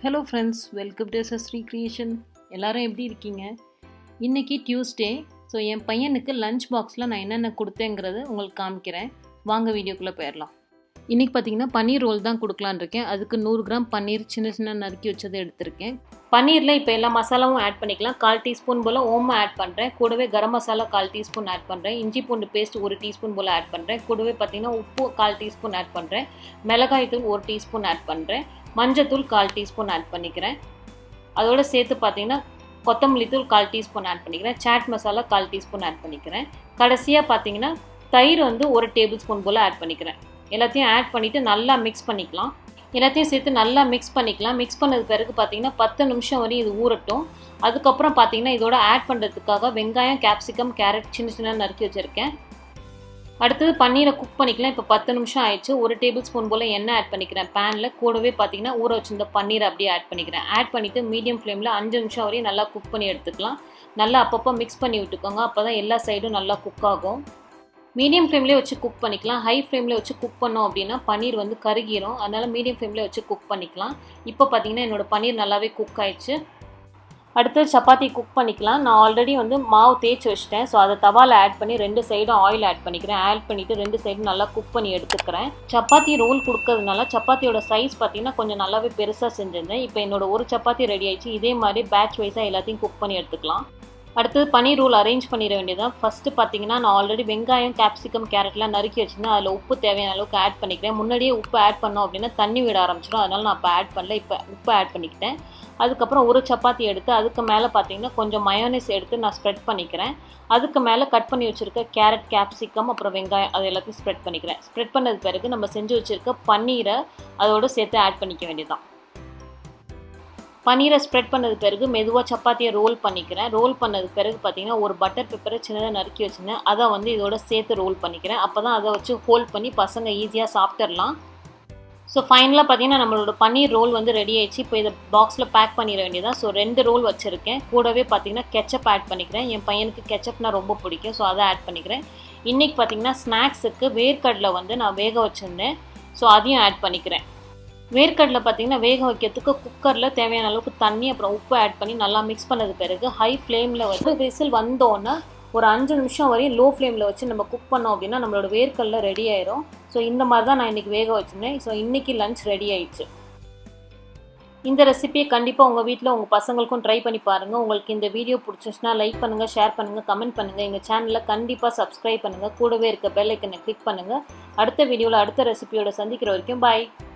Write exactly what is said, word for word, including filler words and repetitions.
Hello friends, welcome to Sasri Creation. எல்லாரும் எப்படி இருக்கீங்க? இன்னைக்கு டியூஸ்டே. ஸோ என் பையனுக்கு லஞ்ச் பாக்ஸில் நான் என்னென்ன கொடுத்தேங்கிறத உங்களுக்கு காமிக்கிறேன். வாங்க வீடியோக்குள்ளே போயிடலாம். இன்றைக்கி பார்த்தீங்கன்னா பன்னீர் ரோல் தான் கொடுக்கலான்னு இருக்கேன். அதுக்கு நூறு கிராம் பன்னீர் சின்ன சின்ன நறுக்கி வச்சதை எடுத்திருக்கேன். பன்னீரில் இப்போ எல்லா மசாலாவும் ஆட் பண்ணிக்கலாம். கால் டீஸ்பூன் போல் ஓமம் ஆட் பண்ணுறேன். கூடவே கரம் மசாலா கால் டீஸ்பூன் ஆட் பண்ணுறேன். இஞ்சி பூண்டு பேஸ்ட் ஒரு டீஸ்பூன் போல் ஆட் பண்ணுறேன். கூடவே பார்த்தீங்கன்னா உப்பு கால் டீஸ்பூன் ஆட் பண்ணுறேன். மிளகாய் தூள் ஒரு டீஸ்பூன் ஆட் பண்ணுறேன். மஞ்சத்தூள் கால் டீஸ்பூன் ஆட் பண்ணிக்கிறேன். அதோடு சேர்த்து பார்த்தீங்கன்னா கொத்தமல்லி தூள் கால் டீஸ்பூன் ஆட் பண்ணிக்கிறேன். சாட் மசாலா கால் டீஸ்பூன் ஆட் பண்ணிக்கிறேன். கடைசியாக பார்த்தீங்கன்னா தயிர் வந்து ஒரு டேபிள் ஸ்பூன் போல் ஆட் பண்ணிக்கிறேன். எல்லாத்தையும் ஆட் பண்ணிவிட்டு நல்லா மிக்ஸ் பண்ணிக்கலாம். எல்லாத்தையும் சேர்த்து நல்லா மிக்ஸ் பண்ணிக்கலாம். மிக்ஸ் பண்ணது பிறகு பார்த்தீங்கன்னா பத்து நிமிஷம் வரையும் இது ஊறட்டும். அதுக்கப்புறம் பார்த்தீங்கன்னா இதோட ஆட் பண்ணுறதுக்காக வெங்காயம், கேப்சிகம், கேரட் சின்ன சின்ன நறுக்கி வச்சுருக்கேன். அடுத்தது பன்னீரை குக் பண்ணிக்கலாம். இப்போ பத்து நிமிஷம் ஆயிடுச்சு. ஒரு டேபிள் ஸ்பூன் போல் எண்ணெய் ஆட் பண்ணிக்கிறேன் பேனில். கூடவே பார்த்தீங்கன்னா ஊற வச்சிருந்த பன்னீரை அப்படியே ஆட் பண்ணிக்கிறேன். ஆட் பண்ணிவிட்டு மீடியம் ஃப்ளேமில் அஞ்சு நிமிஷம் வரையும் நல்லா குக் பண்ணி எடுத்துக்கலாம். நல்லா அப்பப்போ மிக்ஸ் பண்ணி விட்டுக்கோங்க. அப்போ தான் எல்லா சைடும் நல்லா குக் ஆகும். மீடியம் ஃப்ளேம்லேயே வச்சு குக் பண்ணிக்கலாம். ஹை ஃப்ளேமில் வச்சு குக் பண்ணோம் அப்படின்னா பன்னீர் வந்து கருகிரும். அதனால் மீடியம் ஃப்ளேமில் வச்சு குக் பண்ணிக்கலாம். இப்போ பார்த்தீங்கன்னா என்னோடய பன்னீர் நல்லாவே குக் ஆயிடுச்சு. அடுத்து சப்பாத்தி குக் பண்ணிக்கலாம். நான் ஆல்ரெடி வந்து மாவு தேய்ச்சி வச்சிட்டேன். ஸோ அதை தவாவில் ஆட் பண்ணி ரெண்டு சைடும் ஆயில் ஆட் பண்ணிக்கிறேன். ஆட் பண்ணிவிட்டு ரெண்டு சைடும் நல்லா குக் பண்ணி எடுத்துக்கிறேன். சப்பாத்தி ரோல் கொடுக்கறதுனால சப்பாத்தியோட சைஸ் பார்த்தீங்கன்னா கொஞ்சம் நல்லாவே பெருசாக செஞ்சிருந்தேன். இப்போ என்னோடய ஒரு சப்பாத்தி ரெடி ஆயிடுச்சு. இதே மாதிரி பேட்ச் வைஸாக எல்லாத்தையும் குக் பண்ணி எடுத்துக்கலாம். அடுத்தது பன்னீர் ரோல் அரேஞ்ச் பண்ணிட வேண்டியதான். ஃபஸ்ட்டு பார்த்தீங்கன்னா நான் ஆல்ரெடி வெங்காயம், கேப்சிகம், கேரட்லாம் நறுக்கி வச்சுருந்தேன். அதில் உப்பு தேவையான அளவுக்கு ஆட் பண்ணிக்கிறேன். முன்னாடியே உப்பு ஆட் பண்ணோம் அப்படின்னா தண்ணி விட ஆரம்பிச்சிடும். அதனால் நான் இப்போ ஆட் பண்ணல. இப்போ உப்பு ஆட் பண்ணிக்கிட்டேன். அதுக்கப்புறம் ஒரு சப்பாத்தி எடுத்து அதுக்கு மேலே பார்த்தீங்கன்னா கொஞ்சம் மயோனைஸ் எடுத்து நான் ஸ்ப்ரெட் பண்ணிக்கிறேன். அதுக்கு மேலே கட் பண்ணி வச்சுருக்க கேரட், கேப்சிகம், அப்புறம் வெங்காயம் அது எல்லாத்தையும் ஸ்ப்ரெட் பண்ணிக்கிறேன். ஸ்ப்ரெட் பண்ணது பிறகு நம்ம செஞ்சு வச்சுருக்க பன்னீரை அதோடு சேர்த்து ஆட் பண்ணிக்க வேண்டியதான். பன்னீரை ஸ்ப்ரெட் பண்ணது பிறகு மெதுவாக சப்பாத்தியை ரோல் பண்ணிக்கிறேன். ரோல் பண்ணது பிறகு பார்த்தீங்கன்னா ஒரு பட்டர் பெப்பரை சின்னதாக நறுக்கி வச்சுருந்தேன். அதை வந்து இதோட சேர்த்து ரோல் பண்ணிக்கிறேன். அப்போ தான் அதை வச்சு ஹோல்ட் பண்ணி பசங்க ஈஸியாக சாப்பிட்றலாம். ஸோ ஃபைனலாக பார்த்தீங்கன்னா நம்மளோட பன்னீர் ரோல் வந்து ரெடி ஆயிடுச்சு. இப்போ இதை பாக்ஸில் பேக் பண்ணிட வேண்டியதான். ஸோ ரெண்டு ரோல் வச்சுருக்கேன். கூடவே பார்த்தீங்கன்னா கெச்சப் ஆட் பண்ணிக்கிறேன். என் பையனுக்கு கெச்சப்னா ரொம்ப பிடிக்கும். ஸோ அதை ஆட் பண்ணிக்கிறேன். இன்றைக்கி பார்த்தீங்கன்னா ஸ்நாக்ஸுக்கு வேர்க்கடலை வந்து நான் வேக வச்சுருந்தேன். ஸோ அதையும் ஆட் பண்ணிக்கிறேன். வேர்க்கடலை பார்த்தீங்கன்னா வேக வைக்கிறதுக்கு குக்கரில் தேவையான அளவுக்கு தண்ணி அப்புறம் உப்பு ஆட் பண்ணி நல்லா மிக்ஸ் பண்ணது பிறகு ஹை ஃப்ளேமில் வந்து விசில் வந்தோன்னே ஒரு அஞ்சு நிமிஷம் வரையும் லோ ஃப்ளேமில் வச்சு நம்ம குக் பண்ணோம் அப்படின்னா நம்மளோட வேர்க்கடலை ரெடி ஆயிரும். ஸோ இந்த மாதிரி தான் நான் இன்றைக்கி வேக வச்சுருந்தேன். ஸோ இன்றைக்கி லஞ்ச் ரெடி ஆயிடுச்சு. இந்த ரெசிபியை கண்டிப்பாக உங்கள் வீட்டில் உங்கள் பசங்களுக்கும் ட்ரை பண்ணி பாருங்கள். உங்களுக்கு இந்த வீடியோ பிடிச்சிச்சுன்னா லைக் பண்ணுங்கள், ஷேர் பண்ணுங்கள், கமெண்ட் பண்ணுங்கள். எங்கள் சேனலில் கண்டிப்பாக சப்ஸ்கிரைப் பண்ணுங்கள். கூடவே இருக்க பெல் ஐக்கனை கிளிக் பண்ணுங்கள். அடுத்த வீடியோவில் அடுத்த ரெசிபியோட சந்திக்கிற வரைக்கும் பாய்.